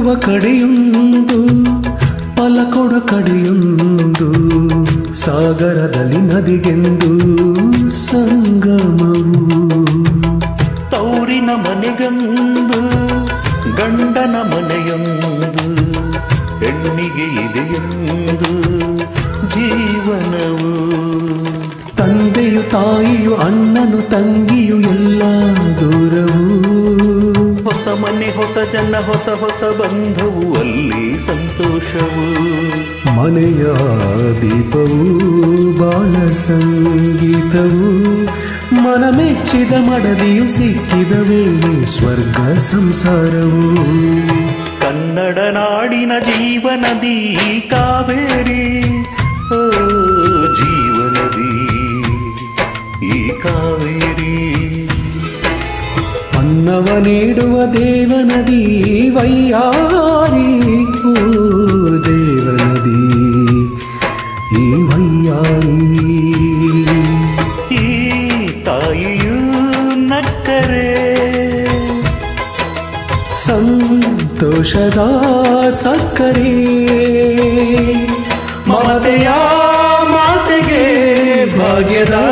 ಕೊಡುವ ಕಡೆಯೊಂದು ಫಲ ಕೊಡ ಕಡೆಯೊಂದು ಸಾಗರದಲ್ಲಿ ನದಿಗೆಂದು ಸಂಗಮವು ತೌರಿನ ಮನೆಗಂದು ಗಂಡನ ಮನೆಯೊಂದು ಹೆಣ್ಣಿಗೆ ಇದೆಯೆಂದು ಜೀವನವು ತಂದೆಯು ತಾಯಿಯು ಅಣ್ಣನು ತಂಗಿಯು ಎಲ್ಲ ದೂರವು ಹೊಸ ಮನೆ ಹೊಸ ಜನ ಹೊಸ ಹೊಸ ಬಂಧವು ಅಲ್ಲಿ ಸಂತೋಷವು ಮನೆಯ ದೀಪವು ಬಾಳ ಸಂಗೀತವು ಮನ ಮೆಚ್ಚಿದ ಮಡದಿಯು ಸಿಕ್ಕಿದ ವೇಳೆ ಸ್ವರ್ಗ ಸಂಸಾರವು ಕನ್ನಡ ನಾಡಿನ ಜೀವನದಿ ಕಾವೇರಿ ಓ ಜೀವನದಿ ಈ ಕಾವೇರಿ ಅನ್ನವ ನೀಡುವ ದೇವನದಿ ವೈಯಾರಿ ಓ ದೇವನದಿ ಈ ವೈಯಾರಿ ಈ ತಾಯಿಯು ನಕ್ಕರೆ ಸಂತೋಷದ ಸಕ್ಕರೆ ಮಮತೆಯ ಮಾತೆಗೆ ಭಾಗ್ಯದ